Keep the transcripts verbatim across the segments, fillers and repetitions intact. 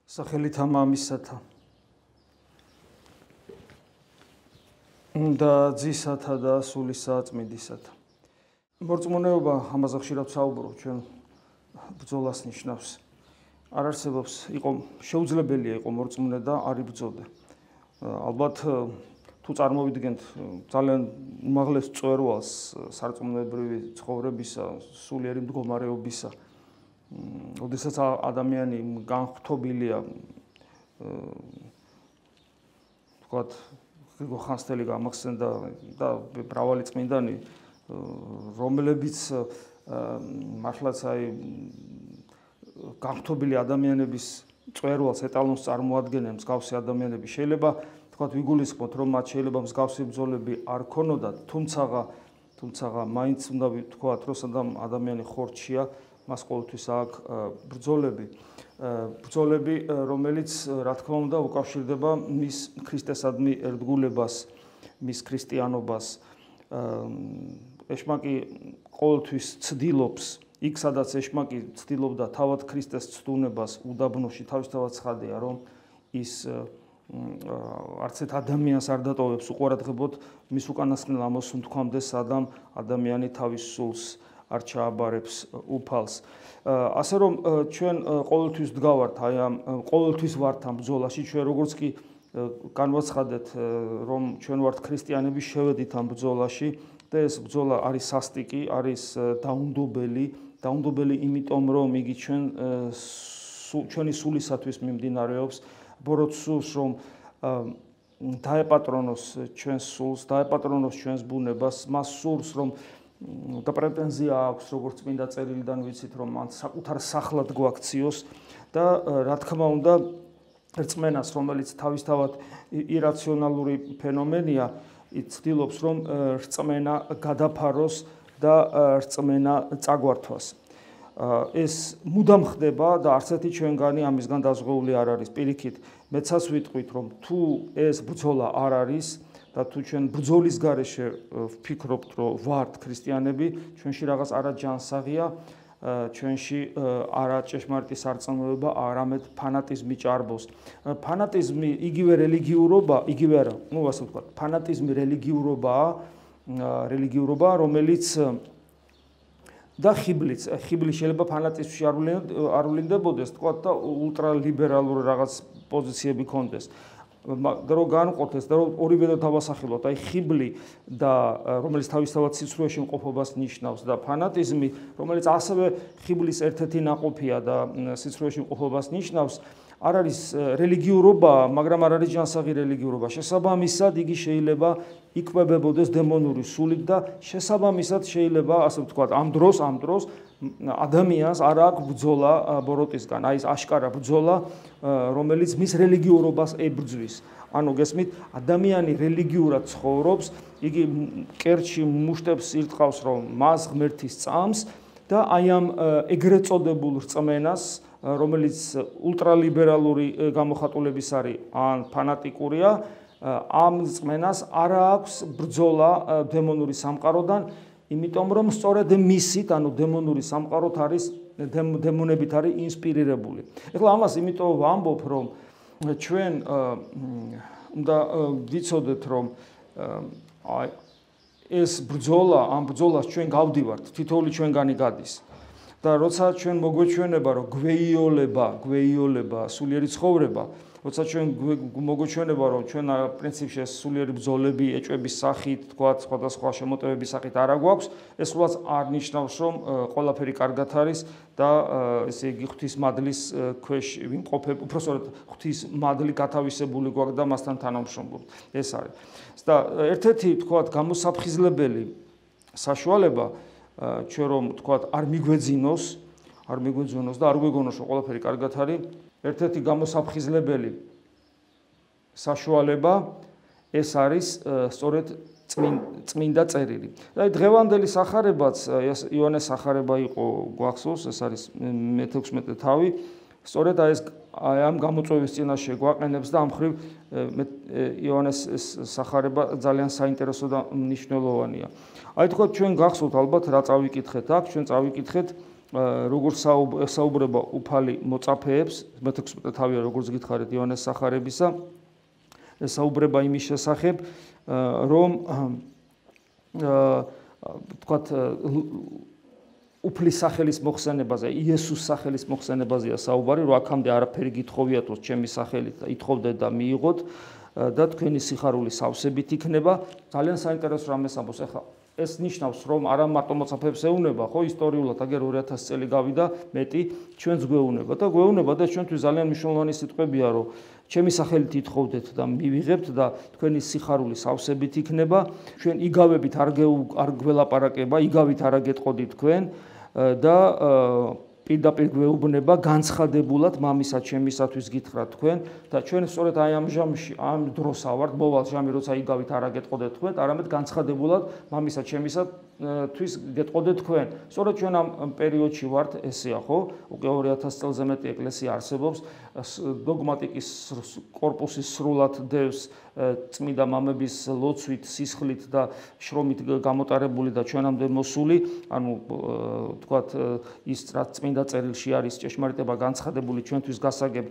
სახელითა მამისათა და ძისათა და სულისა წმინდისათა. მორწმუნეობა ამაზე ხშირად საუბრობ, ჩვენ ბრძოლას ნიშნავს. არ არსებობს, იყო შეუძლებელია იყო მორწმუნე და არ იბრძოდა. ალბათ თუ წარმოვიდგენთ ძალიან უმაღლეს წვერვალს სარწმუნოებრივი ცხოვრებისა, სულიერი მდგომარეობისა, როდესაც ადამიანი განხთობილია ვთქვათ, გრიგო ხანძთელი გამახსენდა და მრავალი წმინდანი, რომლებიც მართლაც აი განხთობილი ადამიანების წვერვალს ეტალონს წარმოადგენენ მსგავსი ადამიანები. შეიძლება თქვათ ვიგულისხმოთ, რომ მათ შეიძლება მსგავსი ბრძოლები არ ქონოდათ, თუმცა თუმცა მაინც უნდა ვთქვათ, რომ ადამიანი ხორჩია, მას ყოველთვის აქვს ბრძოლები. ბრძოლები, რომელიც რა თქმა უნდა უკავშირდება მის ქრისტესადმი ერთგულებას, მის ქრისტიანობას. ეშმაკი ყოველთვის ცდილობს, იქ სადაც ეშმაკი ცდილობდა თავად ქრისტეს ცდუნებას უდაბნოში, თავისთავად ცხადია, რომ ის არც ერთ ადამიანს არ დატოვებს უყურადღებოდ მის უკანასკნელ ამოსუნთქვამდე, სადამ ადამიანი თავის სულს არ ჩააბარებს უფალს. ასე რომ ჩვენ ყოველთვის ვდგავართ აი ამ ყოველთვის ვართ ამ ბრძოლაში, ჩვენ როგორც კი განვაცხადეთ, რომ ჩვენ ვართ ქრისტიანები, შევედით ამ ბრძოლაში და ეს ბრძოლა არის სასტიკი, არის დაუნდობელი, დაუნდობელი იმიტომ, რომ იგი ჩვენ ჩვენი სულისათვის მიმდინარეობს, ბოროტ სულს, რომ დაეპატრონოს ჩვენს სულს, დაეპატრონოს ჩვენს ბუნებას, მას სურს, რომ და პრეტენზია აქვს, როგორც წმინდა წერილიდან ვიცით, რომ მან საკუთარ სახლად გვაქციოს და რა თქმა უნდა, რწმენას, რომელიც თავისთავად ირაციონალური ფენომენია, ცდილობს, რომ რწმენა გადაფაროს და რწმენა წაგვართვას. ეს მუდამ ხდება და არც ერთი ჩვენგანი ამისგან დაზღვეული არ არის. პირიქით, მეცაც ვიტყვით, რომ თუ ეს ბრძოლა არ არის და თუ ჩვენ ბრძოლის გარეშე ვფიქრობთ, რომ ვართ ქრისტიანები, ჩვენში რაღაც არაჯანსაღია, ჩვენში არა ჭეშმარიტი სარწმუნოება, არამედ ფანატიზმი ჭარბობს. ფანატიზმი იგივე რელიგიურობა, იგივე არა, ну ასე ვთქვათ, ფანატიზმი რელიგიურობაა, რელიგიურობა, რომელიც და ხიბლიც, ხიბლი შეიძლება ფანატიზმში არ ვლინდებოდეს, თქვათ და ულტრალიბერალური რაღაც პოზიციები კონდეს. და რომ განვყოთ ეს და რომ ორივე და დავასახელოთ, აი ხიბლი და რომელიც თავისთავად სიცრუეში მყოფობას ნიშნავს და ფანატიზმი, რომელიც ასევე ხიბლის ერთ-ერთი ნაყოფია და სიცრუეში მყოფობას ნიშნავს, არ არის რელიგიურობა, მაგრამ არ არის ჯანსაღი რელიგიურობა. შესაბამისად, იგი შეიძლება იკვებებოდეს დემონური სულით და შესაბამისად შეიძლება, ასე ვთქვათ, ამ დროს, ამ დროს ადამიანს არ აქვს ბრძოლა ბოროტისგან, აი ეს აშკარა ბრძოლა, რომელიც მის რელიგიურობას ებრძვის. ანუ გესმით, ადამიანი რელიგიურად ცხოვრობს, იგი კერჩი მუშტებს ირტყავს, რომ მას ღმერთი სწამს და აი ამ ეგრეთ წოდებულ რწმენას, რომელიც ულტრალიბერალური გამოხატულების არის ან ფანატიკურია, ამ რწმენას არ აქვს ბრძოლა დემონური სამყაროდან, იმიტომ რომ სწორედ მისით, ანუ დემონური სამყაროთ არის დემონებით არის ინსპირირებული. ეხლა ამას იმიტომ ვამბობ, რომ ჩვენ უნდა ვიცოდეთ, რომ ეს ბრძოლა, ამ ბრძოლას ჩვენ გავდივართ, თითოეული ჩვენგანი გადის. და როცა ჩვენ მოგვეჩვენება, რომ გვეიოლება, გვეიოლება სულიერი ცხოვრება, როცა ჩვენ მოგვეჩვენება, რომ ჩვენ პრინციპში სულიერი ბრძოლები ეჭვების სახით, თქვათ, სხვადასხვა შემოტევების სახით არ აგვაქვს, ეს სულაც არ ნიშნავს, რომ ყველაფერი კარგად არის და ესე იგი ღვთის მადლის ქვეშ ვიმყოფებ, უпроსტოდ ღვთის მადლი გათავისებული გვაქვს და მასთან თანამშრომლობთ. ეს არის. და ერთ-ერთი, თქვათ, გამოსაფხიზლებელი საშუალება ჩვენ რომ თქვათ არ მიგვეძინოს, არ მიგვეძინოს და არ გვეგონოს რომ ყველაფერი კარგად არის, ერთ-ერთი გამოსაფხიზლებელი საშუალება ეს არის სწორედ წმინდა წერილი. აი დღევანდელი სახარებაც, იოანეს სახარება იყო გვახსოვს, ეს არის მეთექვსმეტე თავი, სწორედ აი ეს აი ამ გამოწვევის წინაშე გვაყენებს და ამ ხრივ იოანეს სახარება ძალიან საინტერესო და მნიშვნელოვანია. აი თქვათ ჩვენ გახსოვთ ალბათ რა წავიკითხეთ აქ, ჩვენ წავიკითხეთ როგორც საუბრება უფალი მოწაფეებს, მეთექვსმეტე თავია როგორც გითხარით იოანეს სახარებისა, საუბრება იმის შესახებ, რომ თქვათ უფლის სახელის მოხსენებაზე, იესოს სახელის მოხსენებაზეა საუბარი, რომ აქამდე არაფერი გითხოვიათოს ჩემი სახელით და ითხოვდეთ და მიიღოთ და თქვენი სიხარული სავსებით იქნება. ძალიან საინტერესო რამეს ამბობს. ეხლა ეს ნიშნავს, რომ არა მარტო მოწაფეებს ეუნება, ხო, ისტორიულად აგერ ორი ათასი წელი გავიდა მეტი, ჩვენც გვეუნება და გვეუნება და ჩვენთვის ძალიან მნიშვნელოვანი სიტყვებია, რომ ჩემი სახელით ითხოვდეთ და მივიღებთ და თქვენი სიხარული სავსებით იქნება. ჩვენ იგავებით არ არ გველაპარაკება, იგავით არ აგეტყოდით თქვენ და პირდაპირ გვეუბნება განცხადებულად მამისა ჩემისათვის გითხრათ თქვენ და ჩვენ სწორედ აი ამ ჟამში, ამ დროს ავართ, მოვალ ჟამი, როცა იგავით არ აგეტყოდეთ თქვენ, არამედ განცხადებულად მამისა ჩემისათვის გეტყოდეთ თქვენ. სწორედ ჩვენ ამ პერიოდში ვართ, ესეა, ხო? უკვე ორი ათასი წელზე მეტი ეკლესია არსებობს, დოგმატიკის კორპუსი სრულად დევს წმინდა მამების ლოცვით, სისხლით და შრომით გამოტარებული და ჩვენამდე მოსული, ანუ თქვათ ის რაც წმინდა წერილში არის ჭეშმარიტება განცხადებული ჩვენთვის გასაგებ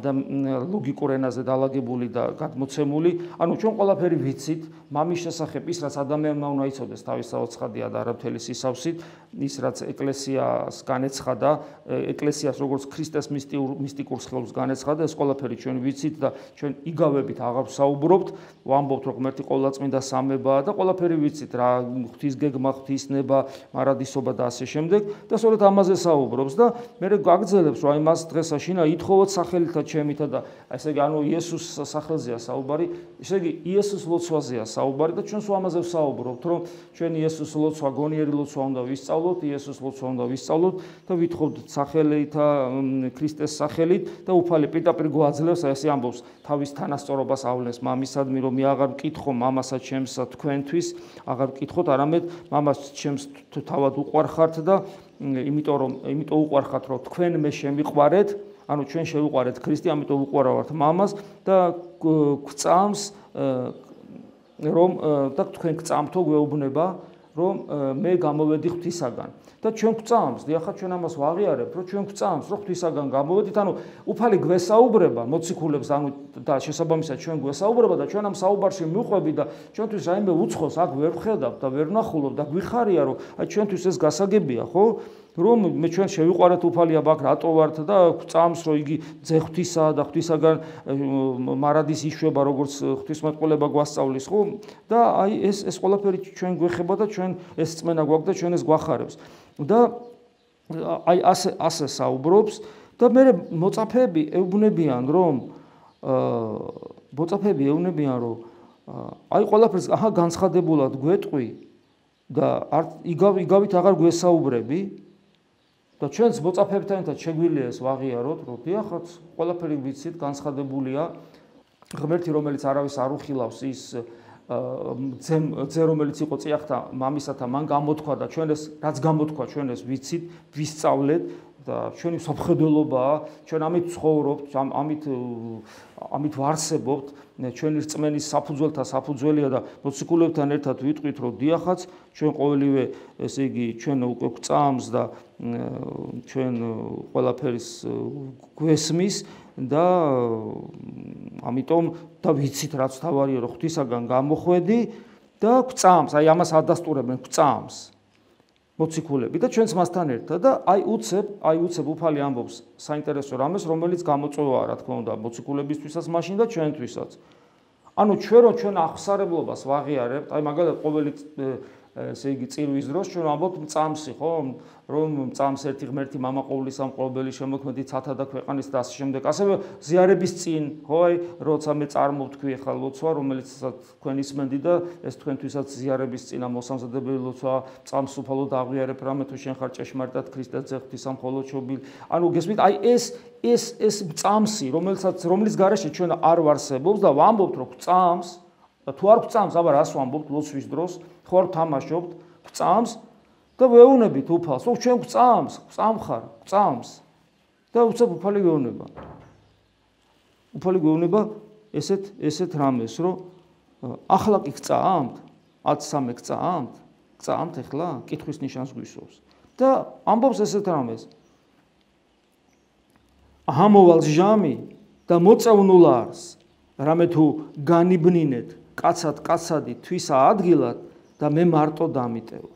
ლოგიკურ ენაზე დალაგებული და გადმოცემული, ანუ ჩვენ ყველაფერი ვიცით მამის შესახებ, ის რაც ადამიანმა უნდა იცოდეს თავის საოცხადია და არაფერი სისავსით, ის რაც ეკლესიას განეცხადა, ეკლესიას როგორც ქრისტეს მისტიკურ სხეულს განეცხადა, ეს ყველაფერი ჩვენ ვიცით და ჩვენ იგავებით აღარ საუბრობთ, ვამბობთ, რომ ღმერთი ყოვლადწმინდა სამებაა და ყველაფერი ვიცით რა ღვთისგეგმა, ღვთისნება, მარადისობა და ასე შემდეგ და სწორედ ამაზე საუბრობს და მე გაგრძელებს, რომ აი მას დღესაშინა ითხოვოთ სახელითა ჩემითა და ესე იგი ანუ იესოს სახელზეა საუბარი, ესე იგი იესოს ლოცვაზეა საუბარი და ჩვენს ამაზე ვსაუბრობთ, რომ ჩვენ იესოს ლოცვა, გონიერი ლოცვა უნდა ვისწავლოთ, იესოს ლოცვა უნდა ვისწავლოთ და ვითხოვდით სახელითა ქრისტეს სახელით და უფალი პირდაპირ გვაძლევს, ესე ამბობს, თავის თანასწორობას ავლენს მამისადმი, რომ მე აღარ მკითხო მამასა ჩემსა თქვენთვის, აღარ მკითხოთ, არამედ მამას ჩემს თავად უყვარხართ და იმიტომ რომ იმიტომ უყვარხართ, რომ თქვენ მე შემიყვარეთ, ანუ ჩვენ შევიყვარეთ ქრისტე, ამიტომ უყვარავთ მამას და გვწამს რომ და თქვენ გწამთო გვეუბნება, რომ მე გამოვედი ღვთისაგან. და ჩვენ გვწამს, დიახაც ჩვენ ამას ვაღიარებთ, რომ ჩვენ გვწამს, რომ ღვთისაგან გამოვედით, ანუ უფალი გვესაუბრება, მოციქულებს, ანუ და შესაბამისად ჩვენ გვესაუბრება და ჩვენ ამ საუბარში მივყვები და ჩვენთვის რაიმე უცხოს აქ ვერ ვხედავთ და ვერ ვნახულობ და გვიხარია, რომ აი ჩვენთვის ეს გასაგებია, ხო? რომ მე ჩვენ შევიყვარეთ უფალია ბაქ რატო ვართ და გვწამს, რომ იგი ძე ღვთისაა და ღვთისაგან მარადის იშვება, როგორც ღვთისმეტყველება გვასწავლის, ხო? და აი ეს ეს ყველაფერი ჩვენ გვეხება და ჩვენ ეს წმენა გვაქვს და ჩვენ ეს გვახარებს. და აი ასე ასე საუბრობს და მე მოწაფეები ეუბნებიან, რომ მოწაფეები ეუბნებიან, რომ აი ყველაფერს აჰა განცხადებულად გვეტყვი და იგავით აღარ გვესაუბრები და ჩვენს მოწაფეებთან ერთად შეგვიძლია ეს ვაღიაროთ, რომ დიახაც ყველაფერი ვიცით, განცხადებულია, ღმერთი რომელიც არავის არ უხილავს ის ძე რომელიც იყო წიახთა მამისათა მან გამოთქვა და ჩვენ ეს რაც გამოთქვა ჩვენ ეს ვიცით, ვისწავლეთ და ჩვენი სამხედველობაა, ჩვენ ამით ცხოვრობთ, ამით ამით ვარსებობთ, ჩვენი რწმენის საფუძველთა საფუძველია და მოციქულებთან ერთად ვიტყვით, რომ დიახაც ჩვენ ყოველივე ესე იგი ჩვენ უკვე გვწამს და ჩვენ ყველაფერის გვესმის და ამიტომ და ვიცით რაც თავარია, რომ ღვთისაგან გამოხვედი და გვწამს, აი ამას ადასტურებენ, გვწამს მოციქულები და ჩვენც მასთან ერთად და აი უცებ, აი უცებ უფალი ამბობს საინტერესო რამეს, რომელიც გამოწვევაა, რა თქმა უნდა, მოციქულებისთვისაც მაშინ და ჩვენთვისაც. ანუ ჩვენ რო ჩვენ აღსარებლობას ვაღიარებთ, აი მაგალითად ყოველი ესე იგი წირვის დროს ჩვენ ამბობთ მწამსი, ხო? რომ მწამს ერთი ღმერთი მამა ყოვლისამყრობელი შემოქმედი ცათა და ქვეყანის და ასე შემდეგ. ასევე ზიარების წინ, ხო, აი როცა მე წარმოვთქვი ახლა ლოცვა, რომელიც თქვენ ისმენდი და ეს თქვენთვისაც ზიარების წინა მოსამზადებელი ლოცვა, მწამს უფალო დააღიარებ რამე თუ შენ ხარ ჭეშმარიტად ქრისტეს ძე ღვთისამხოლოდ შობილი. ანუ გესმით, აი ეს ეს ეს მწამსი, რომელსაც რომლის გარეშე ჩვენ არ ვარსებობს და ვამბობთ, რომ მწამს და თუ არ გვწამს, აბა რას ვამბობთ ლოცვის დროს, ხო არ თამაშობთ, გვწამს და ვეუბნებით უფალს, რომ ჩვენ გვწამს, გვწამხარ, გვწამს და უცებ უფალი გვეუბნება. უფალი გვეუბნება ესეთ ესეთ რამეს, რომ ახლა კი გწამთ, ათს სამი გწამთ, გწამთ ახლა, კითხვის ნიშანს გვისურვს. და ამბობს ესეთ რამეს. ამოვალ ჟამი და მოწევნულა არს, რამე თუ განიბნინეთ კაცად კაცადი თვისა ადგილად და მე მარტო დამიტევოთ.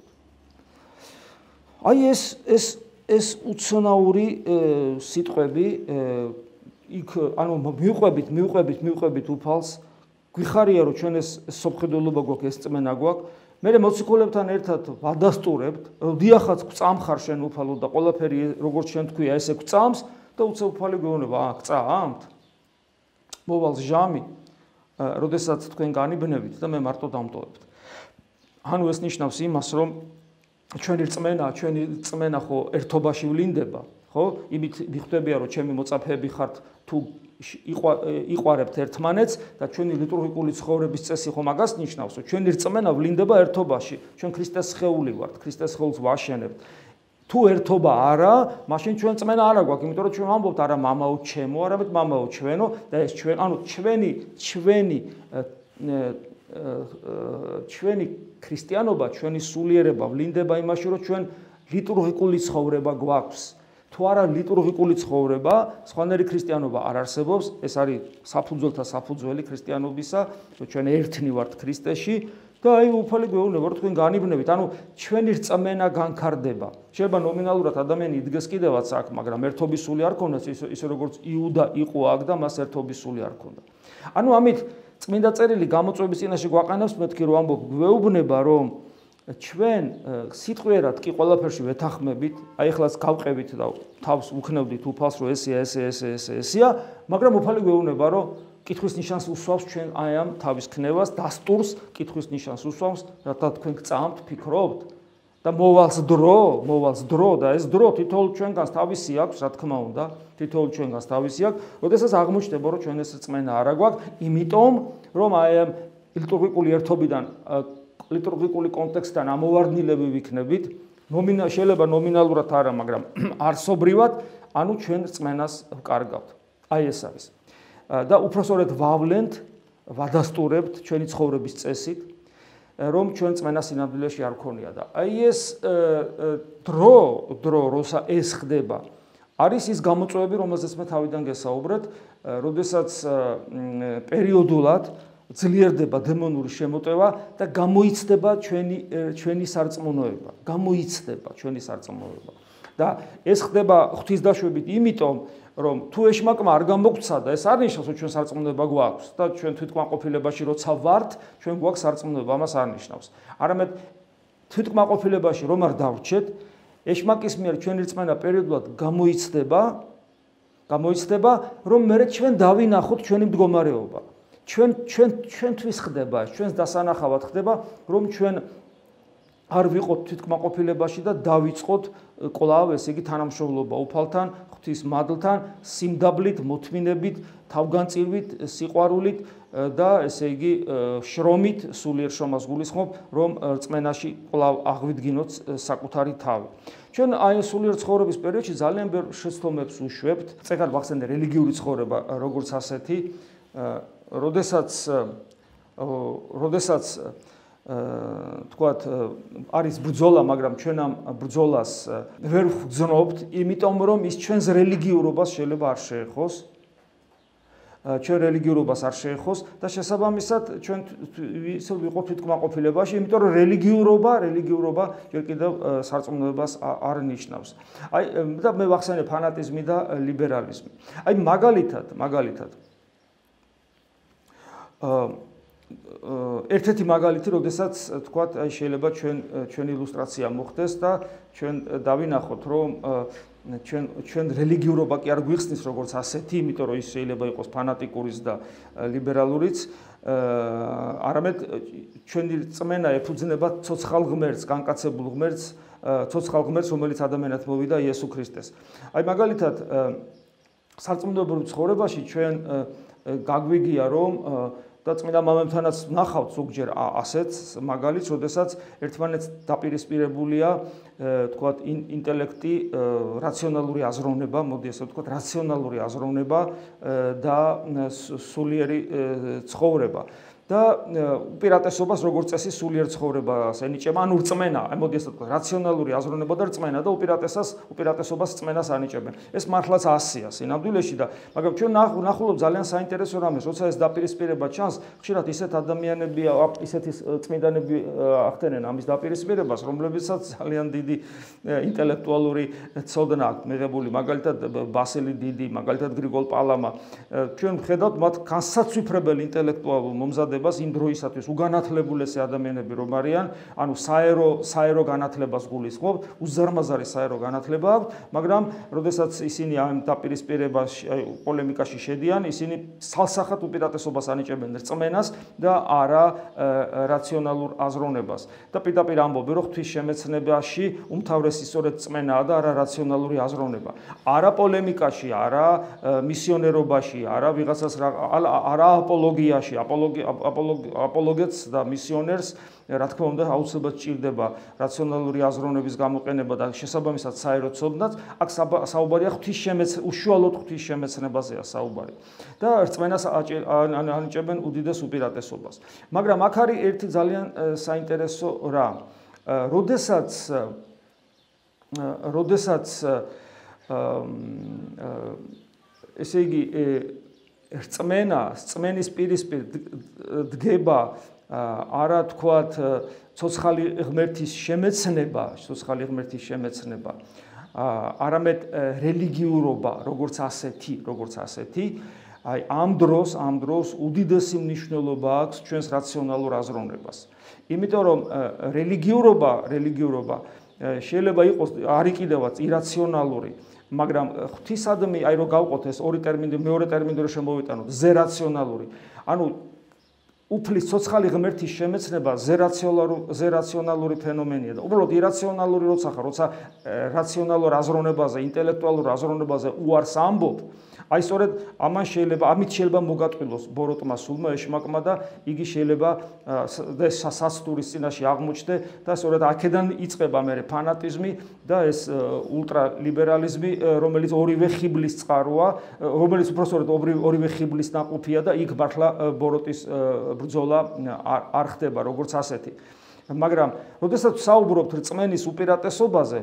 აი ეს ეს ეს უცნაური სიტყვები იქ ანუ მიუყვებით მიუყვებით მიუყვებით უფალს გვიხარია რომ ჩვენ ეს სოფხედელობა გვაქვს ეს წმენა გვაქვს მე მოციქულებთან ერთად ვადასტურებთ დიახაც გწამხარ შენ უფალო და ყველაფერი როგორც შენ თქვია ესე გწამს და უცებ უფალი გვეუბნება აა გწამთ მოვალ ჟამი როდესაც თქვენ განიბნებით და მე მარტო დამტოვებთ ანუ ეს ნიშნავს იმას რომ ჩვენი რწმენა ჩვენი რწმენა ხო ერთობაში ვლინდება ხო იმით მიხვდებია რომ ჩემი მოწაფეები ხართ თუ იყვარებთ ერთმანეთს და ჩვენი ლიტურგიკული ცხოვრების წესი ხო მაგას ნიშნავს რომ ჩვენი რწმენა ვლინდება ერთობაში ჩვენ ქრისტეს სხეული ვართ ქრისტეს სხეულს ვაშენებთ თუ ერთობა არა მაშინ ჩვენ რწმენა არა გვაქვს იმიტომ რომ ჩვენ ვამბობთ არა მამაო ჩემო არამედ მამაო ჩვენო და ეს ჩვენ ანუ ჩვენი ჩვენი ჩვენი ქრისტიანობა ჩვენი სულიერება ვლინდება იმაში რომ ჩვენ ლიტურგიკული ცხოვრება გვაქვს თუ არა ლიტურგიკული ცხოვრება, სხვანაირი ქრისტიანობა არ არსებობს, ეს არის საფუძველთა საფუძველი ქრისტიანობისა, რომ ჩვენ ერთნი ვართ ქრისტეში და აი უფალი გვეუბნება, რომ თქვენ განიბნებით, ანუ ჩვენი რწმენა განქარდება. შეიძლება ნომინალურად ადამიანი იდგეს კიდევაც აქ, მაგრამ ერთობის სული არ ქონდეს, ისე როგორც იუდა იყო აქ და მას ერთობის სული არ ქონდა. ანუ ამით წმინდა წერილი გამოწვევის წინაშე გვაყენებს, მეთქი რომ ამბობ გვეუბნება, რომ ჩვენ სიტყვიერად კი ყველაფერში ვეთანხმებით, აი ახლაც გავყევით და თავს უქნევდით უფალს, რომ ესეა, ესე, ესე, ესე, ესეა, მაგრამ უფალი გვეუბნება, რომ კითხვის ნიშანს უსვამს ჩვენ აი ამ თავის ქნევას, დასტურს კითხვის ნიშანს უსვამს, რათა თქვენ გწამთ, ფიქრობთ და მოვალს დრო, მოვალს დრო და ეს დრო თითოეულ ჩვენგანს თავისი აქვს, რა თქმა უნდა, თითოეულ ჩვენგანს თავისი აქვს, როდესაც აღმოჩნდება, რომ ჩვენ ეს რწმენა არა გვაქვს, იმიტომ რომ აი ამ ლიტურგიკული ერთობიდან ლიტურგიკული კონტექსტიდან ამოვარდნილები ვიქნებით, ნომინა შეიძლება ნომინალურად არა, მაგრამ არსობრივად, ანუ ჩვენ რწმენას ვკარგავთ. აი ეს არის. და უпроსორეთ ვავლენთ, ვადასტურებთ ჩვენი ცხოვრების წესით, რომ ჩვენ რწმენა სინამდვილეში არ ქონია და აი ეს დრო, დრო, როცა ეს ხდება, არის ის გამოწვევები, რომელზეც მე თავიდან გესაუბრეთ, როდესაც პერიოდულად ძლიერდება დემონური შემოტევა და გამოიცდება ჩვენი ჩვენი სარწმუნოება, გამოიცდება ჩვენი სარწმუნოება. და ეს ხდება ღვთისდაშვებით იმიტომ, რომ თუ ეშმაკმა არ გამოგვცა და ეს არ ნიშნავს, რომ ჩვენ სარწმუნოება გვაქვს და ჩვენ თვითკმაყოფილებაში როცა ვართ, ჩვენ გვაქვს სარწმუნოება, ამას არ ნიშნავს. არამედ თვითკმაყოფილებაში რომ არ დავრჩეთ, ეშმაკის მიერ ჩვენი რწმენა პერიოდულად გამოიცდება, გამოიცდება, რომ მე ჩვენ დავინახოთ ჩვენი მდგომარეობა. ჩვენ ჩვენ ჩვენთვის ხდება ეს, ჩვენს დასანახავად ხდება, რომ ჩვენ არ ვიყოთ თვითკმაყოფილებაში და დავიწყოთ კვლავ, ესე იგი, თანამშრომლობა უფალთან, ღვთის მადლთან, სიმდაბლით, მოთმინებით, თავგანწირვით, სიყვარულით და ესე იგი, შრომით, სულიერ შრომას გულისხმობ, რომ რწმენაში კვლავ აღვიდგინოთ საკუთარი თავი. ჩვენ აი სულიერ ცხოვრების პერიოდში ძალიან ბევრ შეცდომებს უშვებთ, წეგარ ვახსენე რელიგიური ცხოვრება როგორც ასეთი, როდესაც როდესაც თქვათ არის ბრძოლა, მაგრამ ჩვენ ამ ბრძოლას ვერ ვგრძნობთ, იმიტომ რომ ის ჩვენს რელიგიურობას შეიძლება არ შეეხოს. ჩვენ რელიგიურობას არ შეეხოს და შესაბამისად ჩვენ ისე ვიყოთ თვითკმაყოფილებაში, იმიტომ რომ რელიგიურობა, რელიგიურობა ჯერ კიდევ სარწმუნოებას არ ნიშნავს. აი და მე ვახსენე ფანატიზმი და ლიბერალიზმი. აი მაგალითად, მაგალითად ერთ-ერთი მაგალითი, როდესაც თქვათ, აი შეიძლება ჩვენ ჩვენი ილუსტრაცია მოხდეს და ჩვენ დავინახოთ, რომ ჩვენ ჩვენ რელიგიურობა კი არ გვიხსნის როგორც ასეთი, იმიტომ რომ ის შეიძლება იყოს ფანატიკურიც და ლიბერალურიც, არამედ ჩვენი რწმენა ეფუძნება ცოცხალ ღმერთს, განკაცებულ ღმერთს, ცოცხალ ღმერთს, რომელიც ადამიანად მოვიდა იესო ქრისტეს. აი მაგალითად სარწმუნოებრივ ცხოვრებაში ჩვენ გაგვიგია, რომ და წმინდა მამებთანაც ნახავთ ზოგჯერ ასეთ მაგალითს, როდესაც ერთმანეთს დაპირისპირებულია, თქვათ, ინტელექტი, რაციონალური აზროვნება, მოდი ასე ვთქვათ, რაციონალური აზროვნება და სულიერი ცხოვრება. და უპირატესობას როგორც წესი სულიერ ცხოვრებას ენიჭება, ანუ რწმენა, აი მოდი ასე ვთქვათ, რაციონალური აზროვნება და რწმენა და უპირატესობას უპირატესობას რწმენას ანიჭებენ. ეს მართლაც ასია სინამდვილეში და მაგრამ ჩვენ ნახულობ ძალიან საინტერესო რამეს, როცა ეს დაპირისპირება ჩანს, ხშირად ისეთ ადამიანები, ისეთი წმინდანები ახდენენ ამის დაპირისპირებას, რომლებიცაც ძალიან დიდი ინტელექტუალური ცოდნა აქვს მიღებული, მაგალითად ბასილი დიდი, მაგალითად გრიგოლ პალამა. ჩვენ ვხედავთ მათ განსაცვიფრებელ ინტელექტუალურ მომზადებას იმ დროისათვის უგანათლებულესი ადამიანები რომ არიან, ანუ საერო საერო განათლებას გულისხმობ, უზარმაზარი საერო განათლება აქვს, მაგრამ როდესაც ისინი ამ დაპირისპირებაში, პოლემიკაში შედიან, ისინი სალსახად უპირატესობას ანიჭებენ რწმენას და არა რაციონალურ აზროვნებას. და პირდაპირ ამბობენ, რომ ღვთისშემეცნებაში უმთავრესი სწორედ რწმენაა და არა რაციონალური აზროვნება. არა პოლემიკაში, არა მისიონერობაში, არა ვიღაცას არა აპოლოგიაში, აპოლოგეთს და მისიონერს რა თქმა უნდა აუცილებლად ჭირდება რაციონალური აზროვნების გამოყენება და შესაბამისად საერო ცოდნაც, აქ საუბარია ღვთისშემეცნებაზე, უშუალოდ ღვთისშემეცნებაზეა საუბარი. და რწმენას ანიჭებენ უდიდეს უპირატესობას. მაგრამ აქ არის ერთი ძალიან საინტერესო რა. როდესაც როდესაც ესე იგი რწმენა, რწმენის პირისპირ დგება არა თქვათ ცოცხალი ღმერთის შემეცნება, ცოცხალი ღმერთის შემეცნება, არამედ რელიგიურობა, როგორც ასეთი, როგორც ასეთი, აი ამ დროს, ამ დროს უდიდესი მნიშვნელობა აქვს ჩვენს რაციონალურ აზროვნებას. იმიტომ რომ რელიგიურობა, რელიგიურობა შეიძლება იყოს არის კიდევაც ირაციონალური, მაგრამ ღვთისადმი, აი რომ გავყოთ ეს ორი ტერმინი, მეორე ტერმინი რომ შემოვიტანოთ, ზერაციონალური. ანუ უფლის ცოცხალი ღმერთის შემეცნება ზერაციონალური ფენომენია და უბრალოდ ირაციონალური როცა ხარ, როცა რაციონალურ აზროვნებაზე, ინტელექტუალურ აზროვნებაზე უარს ამბობ, აი სწორედ ამან შეიძლება, ამით შეიძლება მოგატყილოს ბოროტმა სულმა ეშმაკმა და იგი შეიძლება სასტურის წინაშე აღმოჩნდე და სწორედ აქედან იწყება მერე ფანატიზმი და ეს ულტრალიბერალიზმი, რომელიც ორივე ხიბლის წყაროა, რომელიც უბრალოდ ორივე ხიბლის ნაყოფია და იქ მართლა ბოროტის ბრძოლა არ ხდება როგორც ასეთი. მაგრამ როდესაც საუბრობთ რწმენის უპირატესობაზე,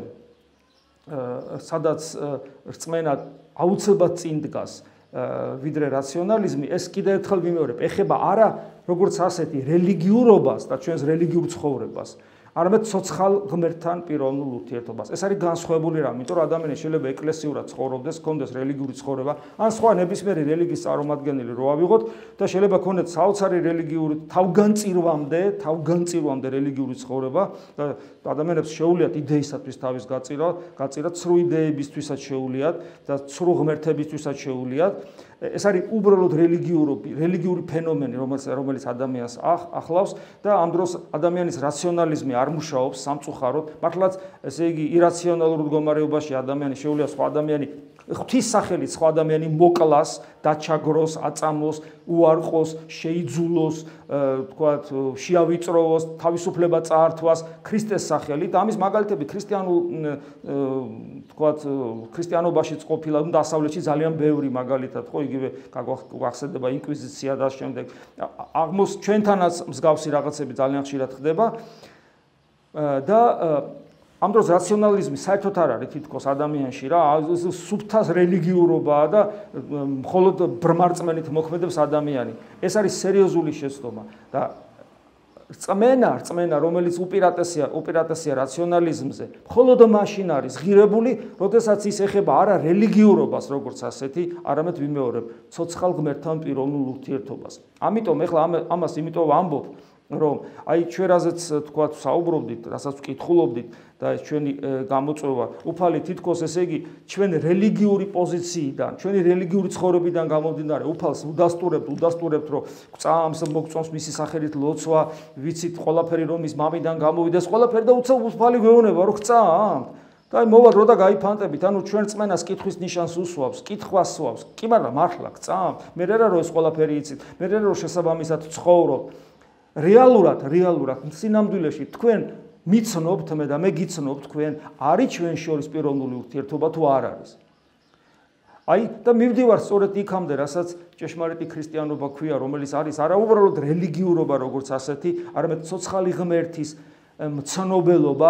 სადაც რწმენა აუცილებლად წინ დგას ვიდრე რაციონალიზმი, ეს კიდევ ერთხელ ვიმეორებ, ეხება არა როგორც ასეთი რელიგიურობას და ჩვენს რელიგიურ ცხოვრებას, არამედ ცოცხალ ღმერთთან პიროვნულ ურთიერთობას. ეს არის განსხვავებული რამ, იმიტომ რომ ადამიანი შეიძლება ეკლესიურად ცხოვრობდეს, ჰქონდეს რელიგიური ცხოვრება, ან სხვა ნებისმიერი რელიგიის წარმომადგენელი რო ავიღოთ და შეიძლება ქონდეს საოცარი რელიგიური თავგანწირვამდე, თავგანწირვამდე რელიგიური ცხოვრება და ადამიანებს შეუძლიათ იდეისათვის თავის გაწირვა, გაწირვა ცრუ იდეებისთვისაც შეუძლიათ და ცრუ ღმერთებისთვისაც შეუძლიათ. ეს არის უბრალოდ რელიგიური რელიგიური ფენომენი, რომელიც რომელიც ადამიანს ახლავს და ამ დროს ადამიანის რაციონალიზმი არ მუშაობს სამწუხაროდ, მართლაც ესე იგი ირაციონალურ მდგომარეობაში ადამიანი შეუძლია სხვა ადამიანი ღვთის სახელით სხვა ადამიანი მოკლას, დაჩაგროს, აწამოს, უარყოს, შეიძულოს, თქვათ, შეავიწროვოს, თავისუფლება წაართვას ქრისტეს სახელით. ამის მაგალითები ქრისტიანულ თქვათ, ქრისტიანობაშიც ყოფილა და დასავლეთში ძალიან ბევრი მაგალითად, ხო, იგივე გახსენდება ინკვიზიცია და შემდეგ. აღმოს ჩვენთანაც მსგავსი რაღაცები ძალიან ხშირად ხდება და ამ დროს რაციონალიზმი საერთოდ არ არის თითქოს ადამიანში რა, სუფთა რელიგიურობაა და მხოლოდ ბრმარწმენით მოქმედებს ადამიანი. ეს არის სერიოზული შეცდომა და რწმენა, რწმენა, რომელიც უპირატესია, უპირატესია რაციონალიზმზე, მხოლოდ მაშინ არის ღირებული, როდესაც ის ეხება არა რელიგიურობას როგორც ასეთი, არამედ ვიმეორებ, ცოცხალ ღმერთთან პიროვნულ ურთიერთობას. ამიტომ ეხლა ამას იმიტომ ვამბობ, რომ აი ჩვენ რაზეც თქვათ საუბრობდით, რასაც ვკითხულობდით და ეს ჩვენი გამოწვევა უფალი თითქოს ესე იგი ჩვენ რელიგიური პოზიციიდან, ჩვენი რელიგიური ცხოვრებიდან გამომდინარე უფალს უდასტურებთ, უდასტურებთ, რომ წამს მოგწონს მისი სახელით ლოცვა, ვიცით ყველაფერი რომ ის მამიდან გამოვიდეს, ყველაფერი და უცებ უფალი გვეუბნება, რომ წამთ. და აი მოვა დრო და გაიფანტებით, ანუ ჩვენ წმენას კითხვის ნიშანს უსვავს, კითხვას სვავს. კი მაგრამ მართლა წამთ. მე რა რა რომ ეს ყველაფერი იცით, მე რა რომ შესაბამისად ცხოვრობ. რეალურად, რეალურად სინამდვილეში თქვენ მიცნობთ მე და მე გიცნობ თქვენ, არის ჩვენ შორის პიროვნული ურთიერთობა თუ არ არის. აი და მივდივარ სწორედ იქამდე, რასაც ჭეშმარიტი ქრისტიანობა ქვია, რომელიც არის არა უბრალოდ რელიგიურობა როგორც ასეთი, არამედ ცოცხალი ღმერთის მცნობელობა